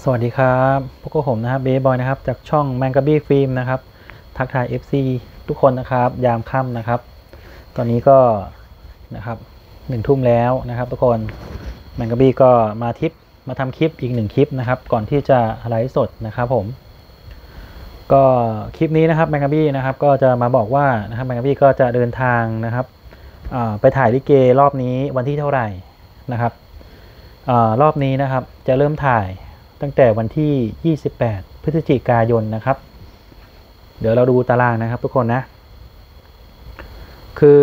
สวัสดีครับพวกผมนะครับเบย์บอยนะครับจากช่องแมงกะบี้ฟิล์มนะครับทักทาย FC ทุกคนนะครับยามค่ำนะครับตอนนี้ก็นะครับ1 ทุ่มแล้วนะครับทุกคนแมงกะบี้ก็มาทำคลิปอีก1คลิปนะครับก่อนที่จะไลฟ์สดนะครับผมก็คลิปนี้นะครับแมงกะบี้นะครับก็จะมาบอกว่านะครับแมงกะบี้ก็จะเดินทางนะครับไปถ่ายลิเกรอบนี้วันที่เท่าไหร่นะครับรอบนี้นะครับจะเริ่มถ่ายตั้งแต่วันที่28พฤศจิกายนนะครับเดี๋ยวเราดูตารางนะครับทุกคนนะคือ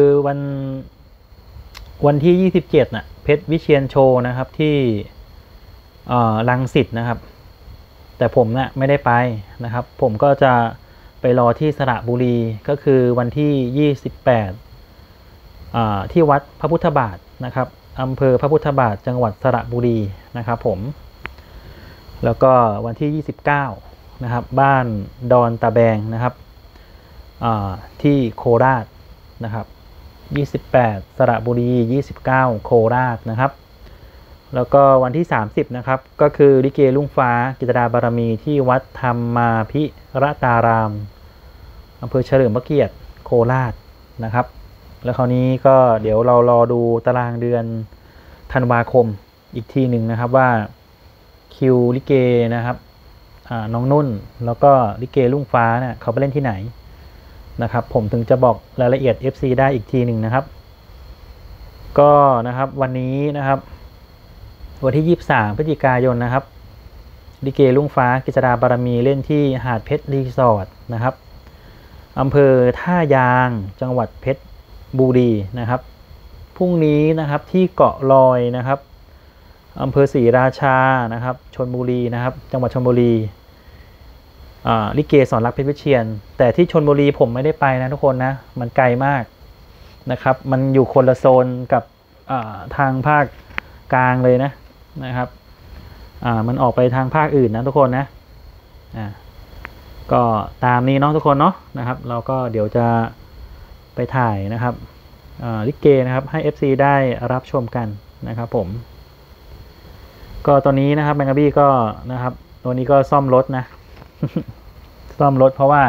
วันที่27น่ะเพชรวิเชียรโชว์นะครับที่รังสิตนะครับแต่ผมน่ะไม่ได้ไปนะครับผมก็จะไปรอที่สระบุรีก็คือวันที่28ที่วัดพระพุทธบาทนะครับอำเภอพระพุทธบาทจังหวัดสระบุรีนะครับผมแล้วก็วันที่29นะครับบ้านดอนตะแบงนะครับที่โคราชนะครับ28สระบุรี29โคราชนะครับแล้วก็วันที่30นะครับก็คือลิเกลุ่งฟ้ากิตดาบารมีที่วัดธรรมาภิรตารามอำเภอเฉลิมพระเกียรติโคราชนะครับแล้วคราวนี้ก็เดี๋ยวเรารอดูตารางเดือนธันวาคมอีกทีหนึ่งนะครับว่าคิวลิเกนะครับน้องนุ่นแล้วก็ลิเกลุ่งฟ้าเนี่ยเขาไปเล่นที่ไหนนะครับผมถึงจะบอกรายละเอียด FC ได้อีกทีหนึ่งนะครับก็นะครับวันนี้นะครับวันที่23พฤศจิกายนนะครับลิเกลุ่งฟ้ากิจดาบารมีเล่นที่หาดเพชรรีสอร์ทนะครับอำเภอท่ายางจังหวัดเพชรบุรีนะครับพรุ่งนี้นะครับที่เกาะลอยนะครับอำเภอศรีราชานะครับชลบุรีนะครับจังหวัดชลบุรีลิเกสอนรักเพชรวิเชียรแต่ที่ชลบุรีผมไม่ได้ไปนะทุกคนนะมันไกลมากนะครับมันอยู่คนละโซนกับทางภาคกลางเลยนะครับมันออกไปทางภาคอื่นนะทุกคนนะก็ตามนี้เนาะทุกคนเนาะนะครับเราก็เดี๋ยวจะไปถ่ายนะครับลิเกนะครับให้ FC ได้รับชมกันนะครับผมก็ตอนนี้นะครับแมงกะบี้ก็นะครับตัวนี้ก็ซ่อมรถนะ ซ่อมรถเพราะว่า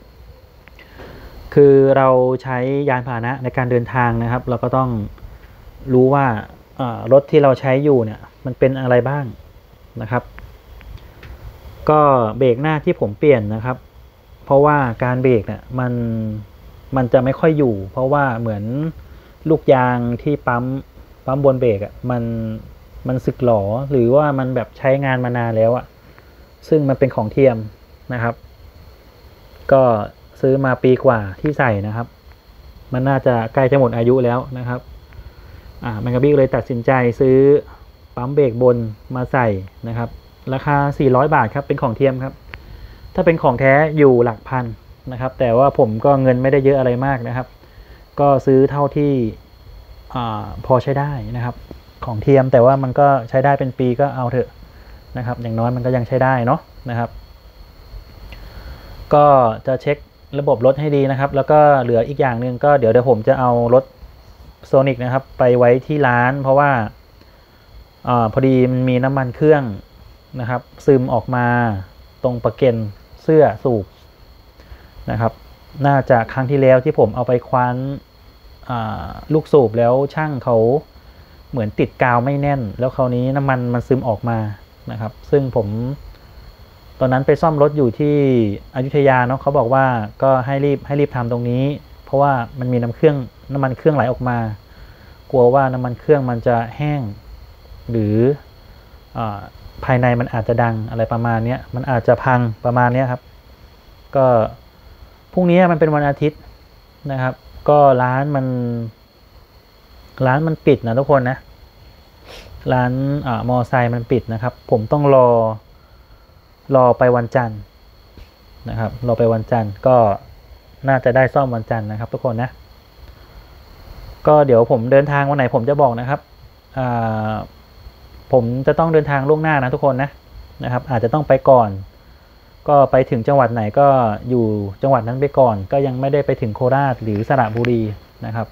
คือเราใช้ยานพาหนะในการเดินทางนะครับเราก็ต้องรู้ว่ารถที่เราใช้อยู่เนี่ยมันเป็นอะไรบ้างนะครับก็เบรกหน้าที่ผมเปลี่ยนนะครับเพราะว่าการเบรกเนี่ยมันจะไม่ค่อยอยู่เพราะว่าเหมือนลูกยางที่ปั๊มบนเบรกมันสึกหรอหรือว่ามันแบบใช้งานมานานแล้วซึ่งมันเป็นของเทียมนะครับก็ซื้อมาปีกว่าที่ใส่นะครับมันน่าจะใกล้จะหมดอายุแล้วนะครับแมงกะบี้เลยตัดสินใจซื้อปั๊มเบรกบนมาใส่นะครับราคา400 บาทครับเป็นของเทียมครับถ้าเป็นของแท้อยู่หลักพันนะครับแต่ว่าผมก็เงินไม่ได้เยอะอะไรมากนะครับก็ซื้อเท่าที่พอใช้ได้นะครับของเทียมแต่ว่ามันก็ใช้ได้เป็นปีก็เอาเถอะนะครับอย่างน้อยมันก็ยังใช้ได้เนาะนะครับก็จะเช็คระบบรถให้ดีนะครับแล้วก็เหลืออีกอย่างหนึ่งก็เดี๋ยวผมจะเอารถโซนิกนะครับไปไว้ที่ร้านเพราะว่าพอดีมันมีน้ำมันเครื่องนะครับซึมออกมาตรงประเก็นเสื้อสูบนะครับน่าจะครั้งที่แล้วที่ผมเอาไปคว้านลูกสูบแล้วช่างเขาเหมือนติดกาวไม่แน่นแล้วคราวนี้น้ำมันซึมออกมานะครับซึ่งผมตอนนั้นไปซ่อมรถอยู่ที่อยุธยาเนาะเขาบอกว่าก็ให้รีบทำตรงนี้เพราะว่ามันมีน้ำมันเครื่องไหลออกมากลัวว่าน้ำมันเครื่องมันจะแห้งหรือภายในมันอาจจะดังอะไรประมาณนี้มันอาจจะพังประมาณนี้ครับก็พรุ่งนี้มันเป็นวันอาทิตย์นะครับก็ร้านมันปิดนะทุกคนนะร้านมอไซค์มันปิดนะครับผมต้องรอไปวันจันทร์นะครับรอไปวันจันทร์ก็น่าจะได้ซ่อมวันจันทร์นะครับทุกคนนะก็เดี๋ยวผมเดินทางวันไหนผมจะบอกนะครับผมจะต้องเดินทางล่วงหน้านะทุกคนนะครับอาจจะต้องไปก่อนก็ไปถึงจังหวัดไหนก็อยู่จังหวัดนั้นไปก่อนก็ยังไม่ได้ไปถึงโคราชหรือสระบุรีนะครับ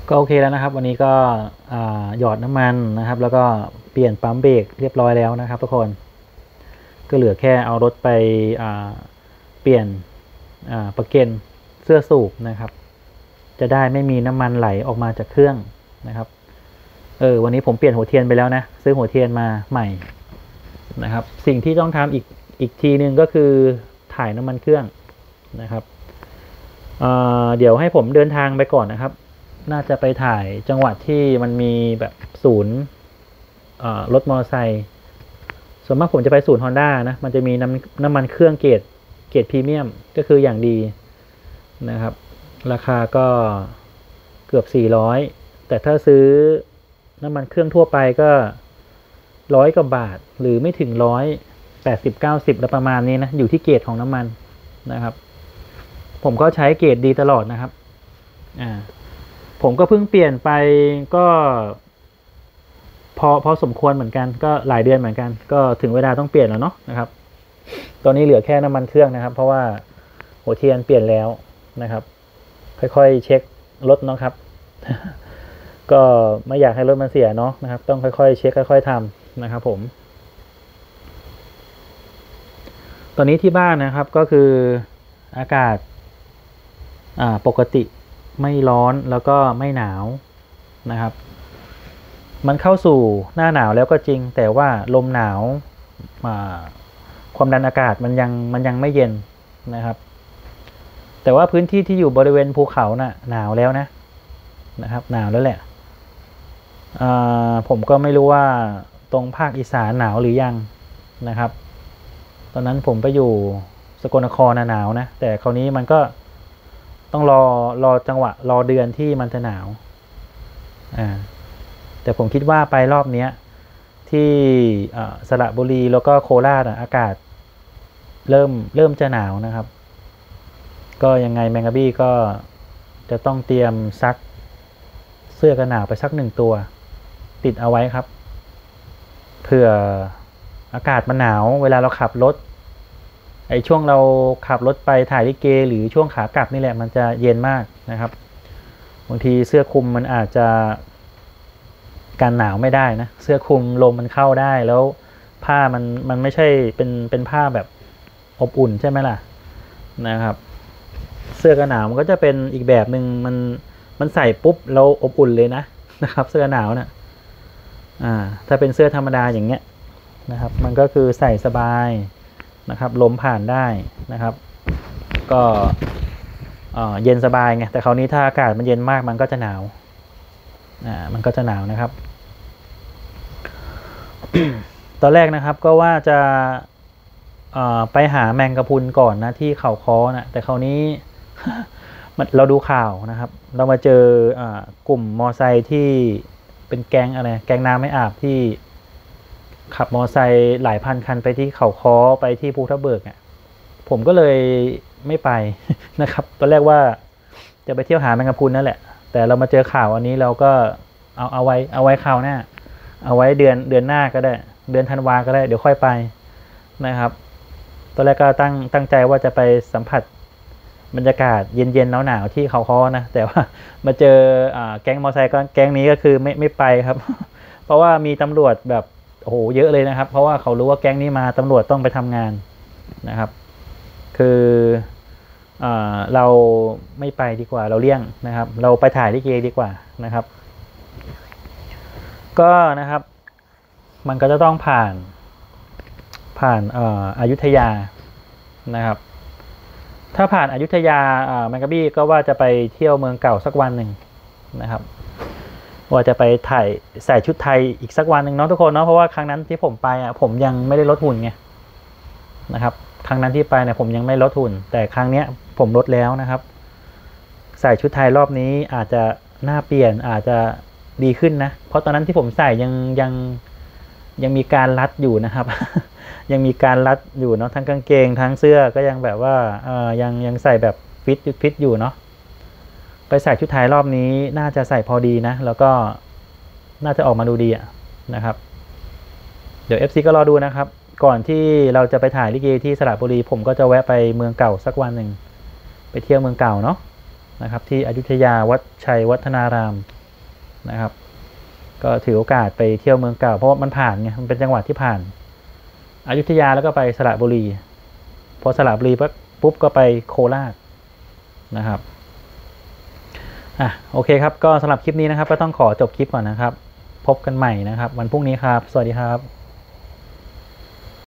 ก็โอเคแล้วนะครับวันนี้ก็หยอดน้ำมันนะครับแล้วก็เปลี่ยนปั๊มเบรกเรียบร้อยแล้วนะครับทุกคนก็เหลือแค่เอารถไปเปลี่ยนประเก็นเสื้อสูบนะครับจะได้ไม่มีน้ำมันไหลออกมาจากเครื่องนะครับวันนี้ผมเปลี่ยนหัวเทียนไปแล้วนะซื้อหัวเทียนมาใหม่นะครับสิ่งที่ต้องทำอีกทีนึงก็คือถ่ายน้ำมันเครื่องนะครับเดี๋ยวให้ผมเดินทางไปก่อนนะครับน่าจะไปถ่ายจังหวัดที่มันมีแบบศูนย์รถมอเตอร์ไซค์ส่วนมากผมจะไปศูนย์ Honda นะมันจะมีน้ำมันเครื่องเกรดพรีเมียมก็คืออย่างดีนะครับราคาก็เกือบ400แต่ถ้าซื้อน้ำมันเครื่องทั่วไปก็100 กว่าบาทหรือไม่ถึง180-90แล้วประมาณนี้นะอยู่ที่เกรดของน้ำมันนะครับผมก็ใช้เกรดดีตลอดนะครับผมก็เพิ่งเปลี่ยนไปก็พอสมควรเหมือนกันก็หลายเดือนเหมือนกันก็ถึงเวลาต้องเปลี่ยนแล้วเนาะนะครับตอนนี้เหลือแค่น้ำมันเครื่องนะครับเพราะว่าหัวเทียนเปลี่ยนแล้วนะครับค่อยๆเช็ครถเนาะครับ ก็ไม่อยากให้รถมันเสียเนาะนะครับต้องค่อยๆเช็คค่อยๆทำนะครับผมตอนนี้ที่บ้านนะครับก็คืออากาศปกติไม่ร้อนแล้วก็ไม่หนาวนะครับมันเข้าสู่หน้าหนาวแล้วก็จริงแต่ว่าลมหนาวความดันอากาศมันยังไม่เย็นนะครับแต่ว่าพื้นที่ที่อยู่บริเวณภูเขาน่ะหนาวแล้วนะครับหนาวแล้วแหละผมก็ไม่รู้ว่าตรงภาคอีสานหนาวหรือยังนะครับตอนนั้นผมไปอยู่สกลนครหนาวนะแต่คราวนี้มันก็ต้องรอจังหวะรอเดือนที่มันจะหนาวแต่ผมคิดว่าไปรอบนี้ที่สระบุรีแล้วก็โคราชอากาศเริ่มจะหนาวนะครับก็ยังไงแมงกะบี้ก็จะต้องเตรียมซักเสื้อกันหนาวไปสัก1 ตัวติดเอาไว้ครับเผื่ออากาศมันหนาวเวลาเราขับรถช่วงเราขับรถไปถ่ายลิเกหรือช่วงขากลับนี่แหละมันจะเย็นมากนะครับบางทีเสื้อคลุมมันอาจจะกันหนาวไม่ได้นะเสื้อคลุมลมมันเข้าได้แล้วผ้ามันไม่ใช่เป็นผ้าแบบอบอุ่นใช่ไหมล่ะนะครับเสื้อกันหนาวมันก็จะเป็นอีกแบบหนึ่งมันใส่ปุ๊บเราอบอุ่นเลยนะครับเสื้อหนาวนะถ้าเป็นเสื้อธรรมดาอย่างเงี้ยนะครับมันก็คือใส่สบายนะครับลมผ่านได้นะครับก็เย็นสบายไงแต่คราวนี้ถ้าอากาศมันเย็นมากมันก็จะหนาวมันก็จะหนาวนะครับ ตอนแรกนะครับก็ว่าจะไปหาแมงกะพรุนก่อนนะที่เขาค้อนะแต่คราวนี้ เราดูข่าวนะครับเรามาเจอกลุ่มมอไซค์ที่เป็นแก๊งอะไรแก๊งน้ำไม่อาบที่ขับมอไซค์หลายพันคันไปที่เขาค้อไปที่ภูทับเบิกผมก็เลยไม่ไป นะครับตอนแรกว่าจะไปเที่ยวหาแมงกะพรุนนั่นแหละแต่เรามาเจอข่าวอันนี้เราก็เอาไว้คราวหน้าเอาไว้เดือนหน้าก็ได้เดือนธันวาก็ได้เดี๋ยวค่อยไปนะครับตอนแรกก็ตั้งใจว่าจะไปสัมผัสบรรยากาศเย็นๆหนาวๆที่เขาค้อนะแต่ว่ามาเจอแก๊งมอเตอร์ไซค์ก็แก๊งนี้ก็คือไม่ไปครับ เพราะว่ามีตำรวจแบบโอ้โหเยอะเลยนะครับเพราะว่าเขารู้ว่าแก๊งนี้มาตำรวจต้องไปทำงานนะครับคือเราไม่ไปดีกว่าเราเลี่ยงนะครับเราไปถ่ายลิเกดีกว่านะครับก็นะครับมันก็จะต้องผ่านอยุธยานะครับถ้าผ่านอยุธยาแมงกะบี้ก็ว่าจะไปเที่ยวเมืองเก่าสักวันหนึ่งนะครับว่าจะไปถ่ายใส่ชุดไทยอีกสักวันหนึ่งเนาะทุกคนเนาะเพราะว่าครั้งนั้นที่ผมไปผมยังไม่ได้ลดหุ่นไงนะครับครั้งนั้นที่ไปเนี่ยผมยังไม่ลดหุ่นแต่ครั้งเนี้ยผมลดแล้วนะครับใส่ชุดไทยรอบนี้อาจจะหน้าเปลี่ยนอาจจะดีขึ้นนะเพราะตอนนั้นที่ผมใส่ยังมีการรัดอยู่นะครับ ยังมีการรัดอยู่เนาะทั้งกางเกงทั้งเสื้อก็ยังแบบว่ายังใส่แบบฟิตอยู่เนาะไปใส่ชุดไทยรอบนี้น่าจะใส่พอดีนะแล้วก็น่าจะออกมาดูดีนะครับเดี๋ยว FC ก็รอดูนะครับก่อนที่เราจะไปถ่ายลิเกที่สระบุรีผมก็จะแวะไปเมืองเก่าสักวันหนึ่งไปเที่ยวเมืองเก่าเนาะนะครับที่อยุธยาวัดชัยวัฒนารามนะครับก็ถือโอกาสไปเที่ยวเมืองเก่าเพราะว่ามันผ่านไงมันเป็นจังหวัดที่ผ่านอยุธยาแล้วก็ไปสระบุรีพอสระบุรีปุ๊บก็ไปโคราชนะครับโอเคครับก็สำหรับคลิปนี้นะครับก็ต้องขอจบคลิปก่อนนะครับพบกันใหม่นะครับวันพรุ่งนี้ครับสวัสดีครับ